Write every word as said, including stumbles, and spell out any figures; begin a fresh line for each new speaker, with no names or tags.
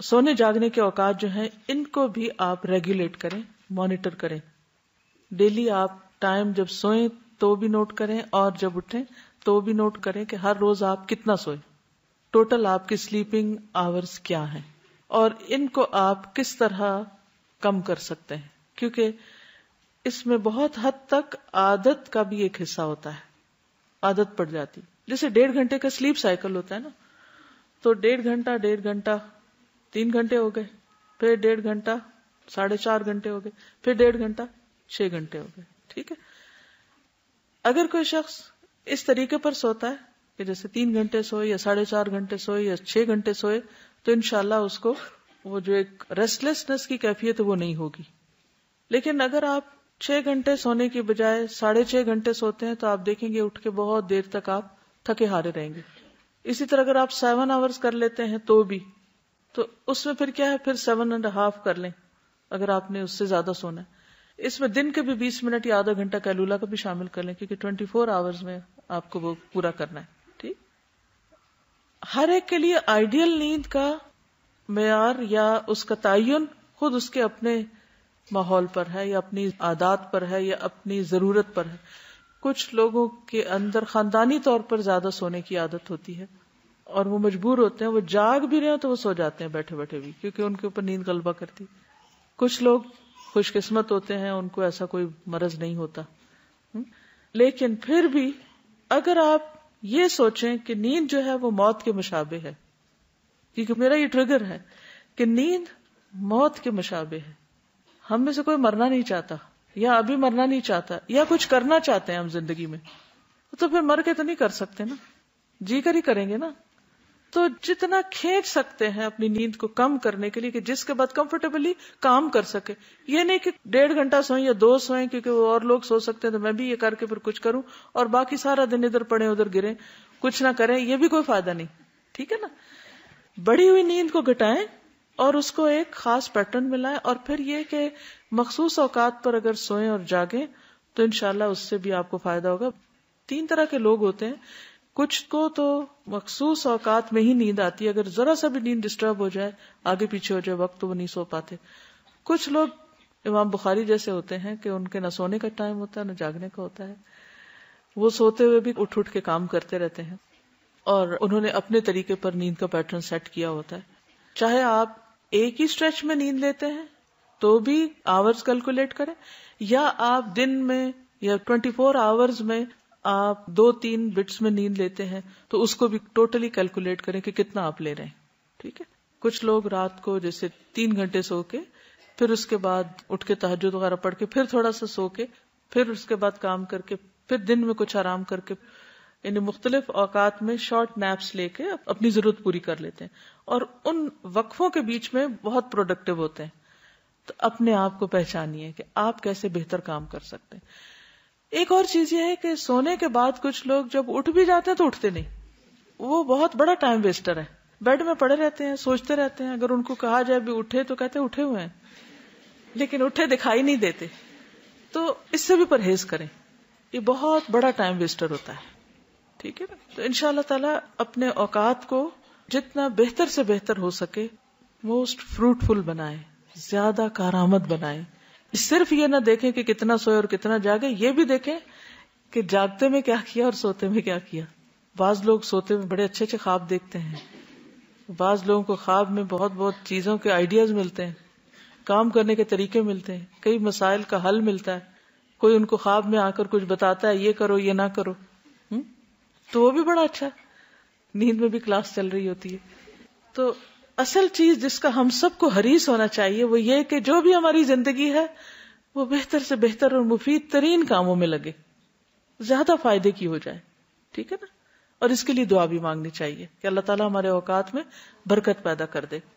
سونے جاگنے کے اوقات جو ہیں ان کو بھی آپ ریگولیٹ کریں، مانیٹر کریں. ڈیلی آپ ٹائم جب سوئیں تو بھی نوٹ کریں اور جب اٹھیں تو بھی نوٹ کریں کہ ہر روز آپ کتنا سوئیں، ٹوٹل آپ کی سلیپنگ آورز کیا ہیں، اور ان کو آپ کس طرح کم کر سکتے ہیں. کیونکہ اس میں بہت حد تک عادت کا بھی ایک حصہ ہوتا ہے، عادت پڑ جاتی. جیسے ڈیڑھ گھنٹے کا سلیپ سائیکل ہوتا ہے نا، تو ڈیڑھ گھنٹہ ڈیڑھ گھنٹہ تین گھنٹے ہو گئے، پھر ڈیڑھ گھنٹہ ساڑھے چار گھنٹے ہو گئے، پھر ڈیڑھ گھنٹہ چھ گھنٹے ہو گئے. ٹھیک ہے. اگر کوئی شخص اس طریقے پر سوتا ہے کہ جیسے تین گھنٹے سوئے یا ساڑھے چار گھنٹے سوئے یا چھ گھنٹے سوئے، تو انشاءاللہ اس کو وہ جو ایک ریسٹلیسنس کی کیفیت ہے وہ نہیں ہوگی. لیکن اگر آپ چھ گھنٹے سونے کی بجائے ساڑھے چھ گھنٹے سوتے ہیں تو آپ دیکھیں گے اٹھ کے بہت دیر تک آپ تھکے ہارے رہیں گے. اسی طرح اگر آپ سیون آورز کر لیتے ہیں تو بھی، تو اس میں پھر کیا ہے، پھر سیون اینڈ ہاف کر لیں اگر آپ نے اس سے زیادہ سونا ہے. اس میں دن کے بھی بیس منٹ یا آدھا گھنٹہ کیلولا کا بھی شامل کر لیں، کیونکہ ٹوینٹی فور آورز میں آپ کو وہ پورا کرنا ہے. ٹھیک. ہر ایک کے لیے آئیڈیل نیند کا معیار یا اس کا تعین خود اس کے اپنے ماحول پر ہے یا اپنی عادات پر ہے یا اپنی ضرورت پر ہے. کچھ لوگوں کے اندر خاندانی طور پر زیادہ سونے کی عادت ہوتی ہے اور وہ مجبور ہوتے ہیں، وہ جاگ بھی رہے ہیں تو وہ سو جاتے ہیں بیٹھے بیٹھے بھی، کیونکہ ان کے اوپر نیند غلبہ کرتی. کچھ لوگ خوش قسمت ہوتے ہیں، ان کو ایسا کوئی مرض نہیں ہوتا. لیکن پھر بھی اگر آپ یہ سوچیں کہ نیند جو ہے وہ موت کے مشابہ ہے، کیونکہ میرا یہ ٹریگر ہے کہ نیند موت کے مشابہ ہے. ہم میں سے کوئی مرنا نہیں چاہتا یا ابھی مرنا نہیں چاہتا یا کچھ کرنا چاہتے ہیں ہم زندگی میں، تو پھر مر کے تو نہیں کر سکتے نا، جی کر ہی کریں گے نا. تو جتنا کھینچ سکتے ہیں اپنی نیند کو کم کرنے کے لیے کہ جس کے بعد کمفرٹیبلی کام کر سکے. یہ نہیں کہ ڈیڑھ گھنٹہ سوئیں یا دو سوئیں کیونکہ وہ اور لوگ سو سکتے ہیں تو میں بھی یہ کر کے پھر کچھ کروں اور باقی سارا دن ادھر پڑے ادھر گریں، کچھ نہ کریں، یہ بھی کوئی فائدہ نہیں. ٹھیک ہے نا. بڑی ہوئی نیند کو گھٹائیں اور اس کو ایک خاص پیٹرن میں لائیں، اور پھر یہ کہ مخصوص اوقات پر اگر سوئیں اور جاگیں تو انشاءاللہ اس سے بھی آپ کو فائدہ ہوگا. تین طرح کے لوگ ہوتے ہیں. کچھ کو تو مخصوص اوقات میں ہی نیند آتی ہے، اگر ذرا سا بھی نیند ڈسٹرب ہو جائے، آگے پیچھے ہو جائے وقت، تو وہ نہیں سو پاتے. کچھ لوگ امام بخاری جیسے ہوتے ہیں کہ ان کے نہ سونے کا ٹائم ہوتا ہے نہ جاگنے کا ہوتا ہے، وہ سوتے ہوئے بھی اٹھ اٹھ کے کام کرتے رہتے ہیں اور انہوں نے اپنے طریقے پر نیند کا پیٹرن سیٹ کیا ہوتا ہے. چاہے آپ ایک ہی اسٹریچ میں نیند لیتے ہیں تو بھی آورز کیلکولیٹ کریں، یا آپ دن میں یا ٹوینٹی فور آورز میں آپ دو تین بٹس میں نیند لیتے ہیں تو اس کو بھی ٹوٹلی کیلکولیٹ کریں کہ کتنا آپ لے رہے ہیں. ٹھیک ہے. کچھ لوگ رات کو جیسے تین گھنٹے سو کے پھر اس کے بعد اٹھ کے تہجد وغیرہ پڑھ کے پھر تھوڑا سا سو کے پھر اس کے بعد کام کر کے پھر دن میں کچھ آرام کر کے، یعنی مختلف اوقات میں شارٹ نیپس لے کے اپنی ضرورت پوری کر لیتے ہیں اور ان وقفوں کے بیچ میں بہت پروڈکٹیو ہوتے ہیں. تو اپنے آپ کو پہچانیے کہ آپ کیسے بہتر کام کر سکتے ہیں. ایک اور چیز یہ ہے کہ سونے کے بعد کچھ لوگ جب اٹھ بھی جاتے ہیں تو اٹھتے نہیں، وہ بہت بڑا ٹائم ویسٹر ہے. بیڈ میں پڑے رہتے ہیں، سوچتے رہتے ہیں. اگر ان کو کہا جائے بھی اٹھے تو کہتے ہیں اٹھے ہوئے ہیں، لیکن اٹھے دکھائی نہیں دیتے. تو اس سے بھی پرہیز کریں، یہ بہت بڑا ٹائم ویسٹر ہوتا ہے. ٹھیک ہے نا. تو انشاءاللہ تعالی اپنے اوقات کو جتنا بہتر سے بہتر ہو سکے موسٹ فروٹفل بنائیں، زیادہ کارآمد بنائیں. صرف یہ نہ دیکھیں کہ کتنا سوئے اور کتنا جاگے، یہ بھی دیکھیں کہ جاگتے میں کیا کیا اور سوتے میں کیا کیا. بعض لوگ سوتے میں بڑے اچھے اچھے خواب دیکھتے ہیں، بعض لوگوں کو خواب میں بہت بہت چیزوں کے آئیڈیاز ملتے ہیں، کام کرنے کے طریقے ملتے ہیں، کئی مسائل کا حل ملتا ہے. کوئی ان کو خواب میں آ کر کچھ بتاتا ہے، یہ کرو یہ نہ کرو، تو وہ بھی بڑا اچھا ہے. نیند میں بھی کلاس چل رہی ہوتی ہے. تو اصل چیز جس کا ہم سب کو حریص ہونا چاہیے وہ یہ کہ جو بھی ہماری زندگی ہے وہ بہتر سے بہتر اور مفید ترین کاموں میں لگے، زیادہ فائدے کی ہو جائے. ٹھیک ہے نا. اور اس کے لیے دعا بھی مانگنی چاہیے کہ اللہ تعالیٰ ہمارے اوقات میں برکت پیدا کر دے.